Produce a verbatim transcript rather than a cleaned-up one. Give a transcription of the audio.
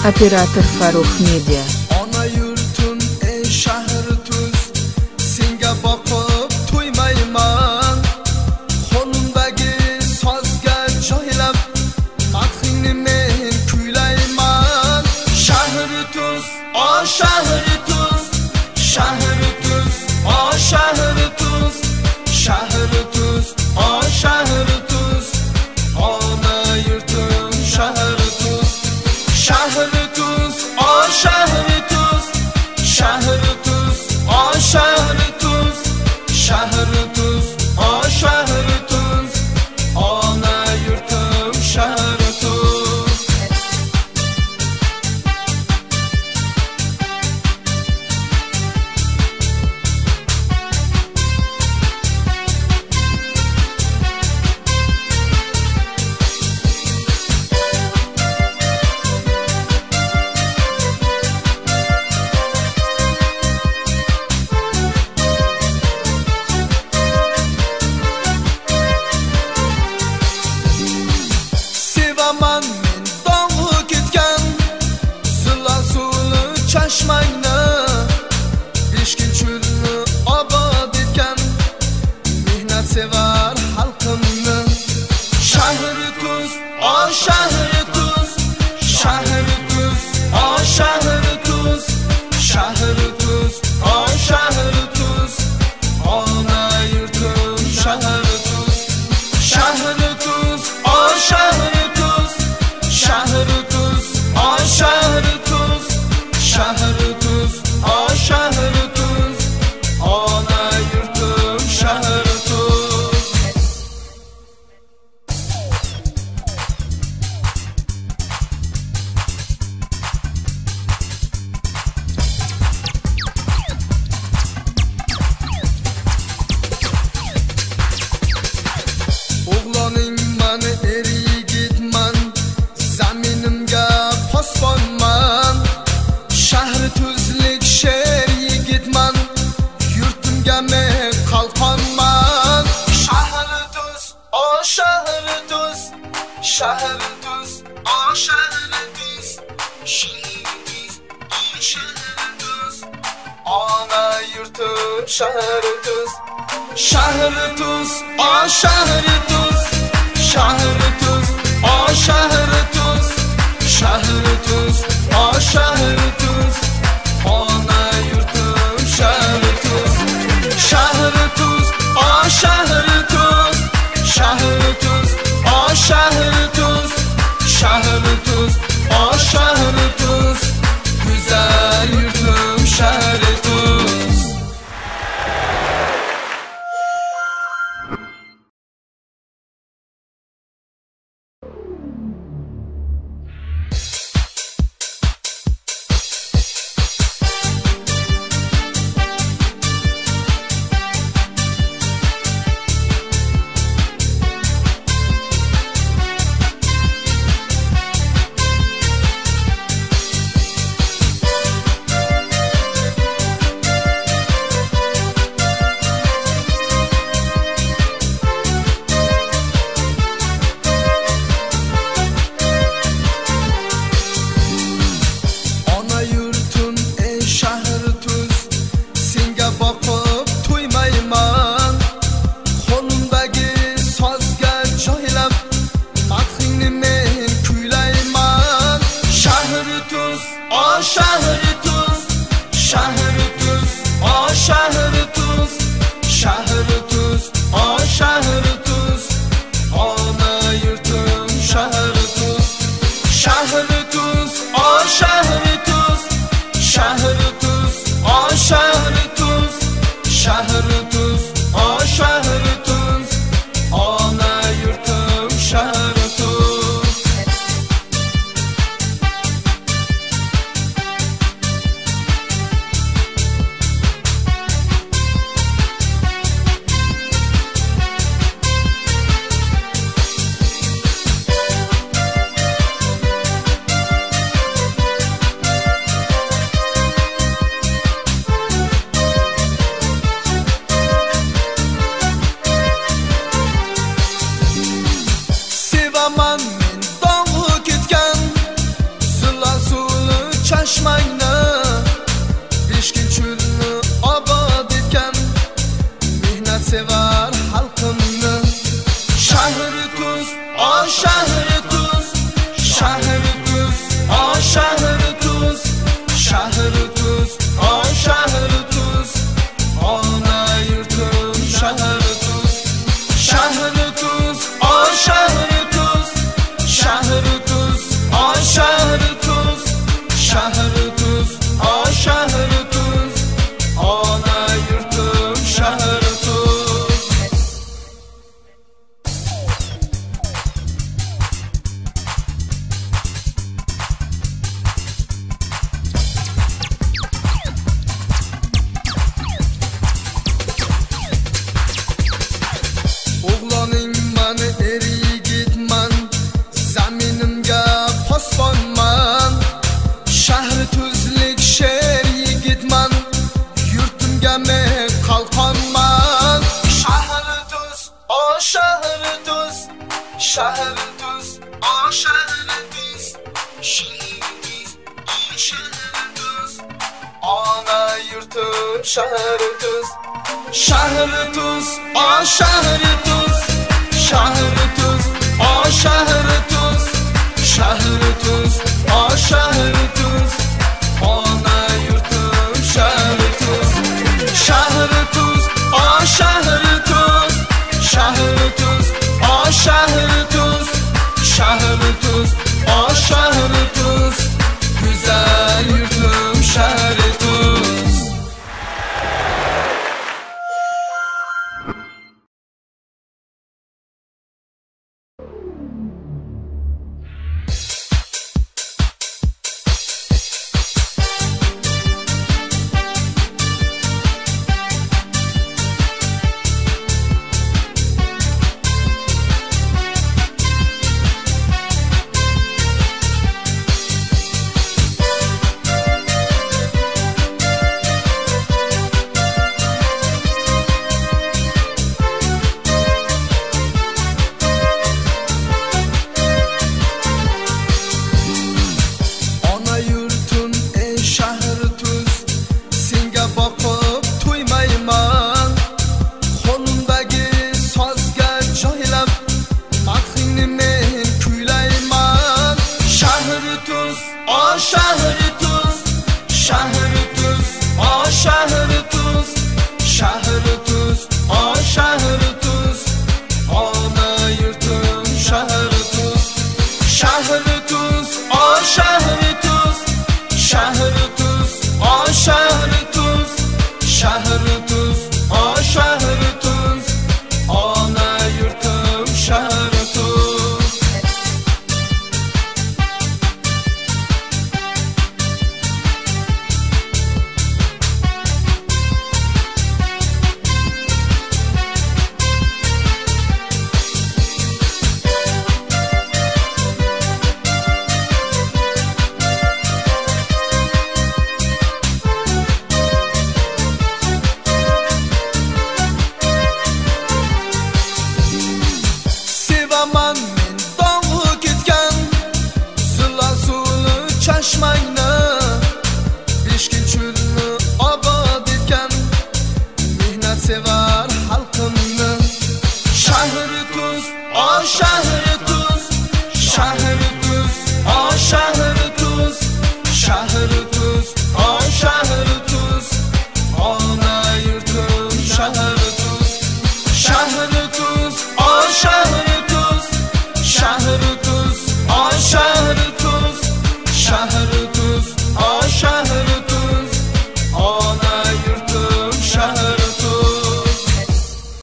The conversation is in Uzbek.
Operator Farruh Media. Ona yurtun ey shahri tuz, senga boqib to'ymayman. Qo'limdagi sozga joylab, madhingni men kuylayman. Shahri tuz, o shahri tuz, shahri tuz, o shahri tuz, shahri tuz, o shahri tuz. Ona yurtum shahri tuz, shahri tuz, o shahri tuz, shahri tuz, o shahri tuz, shahri tuz, o shahri tuz. Ona yurtum shahri tuz. Sevaman men dong'i ketgan Zilal suvli chashmangni, Beshkin cho'lni obod etgan mehnat sevar xalqimni. Shahri tuz, o shahri tuz, shahri tuz, o shahri tuz, shahri tuz, o shahri tuz. Ona yurtum shahri tuz, shahri tuz, o shahri tuz, shahri tuz, o shahri tuz, shahri tuz, o shahri tuz. Ona yurtum shahri tuz. O'g'loning mani er yigitman, zaminimga posbonman. Shahri tuzlik sher yigitman, yurtimga men qalqonman. Shahri tuz, o shahri tuz, shahri tuz, o shahri tuz, shahri tuz, o shahri tuz. Ona yurtum shahri tuz, shahri tuz, o shahri tuz, shahri tuz, o shahri tuz, shahri tuz, o shahri tuz. Ona yurtum shahri tuz, shahri tuz, o shahri tuz, shahri tuz, o shahri tuz, shahri tuz, o shahri tuz. Güzel yurtum shahri tuz. Ona yurtun ey shahri tuz, senga boqib to'ymayman. Qo'limdagi sozga joylab, madhingni men kuylayman. Shahri tuz, o shahri tuz, shahri tuz, o shahri tuz, shahri tuz, o shahri tuz. Ona yurtum shahri tuz, shahri tuz, o shahri tuz, shahri tuz, o shahri tuz, shahri tuz, o shahri tuz. Ona yurtum shahri tuz. Yana men qalqonman. Shahri tuz, o shahri tuz, shahri tuz, o shahri tuz, shahri tuz, o shahri tuz, ona yurtim shahri tuz, shahri tuz, o shahri tuz, shahri tuz, o shahri tuz, shahri tuz, o shahri tuz, ona yurtim shahri tuz, shahri tuz, o shahri tuz, shahri tuz, o shahri tuz, shahri tuz, o shahri tuz, güzel yurtim shahri tuz. O shahri tuz, shahri tuz, o shahri tuz, shahri tuz, o shahri tuz, ona yurtim shahri tuz, shahri tuz, o shahri tuz, shahri tuz, o shahri tuz, shahri tuz, o shahri tuz, ona yurtim shahri tuz. Sevaman men dong'i ketgan zilla suvli chashmangni, beshkin cho'lni obod etgan mehnat sevar xalqimni. Shahri tuz, o shahri tuz, shahri tuz, o shahri tuz, shahri tuz.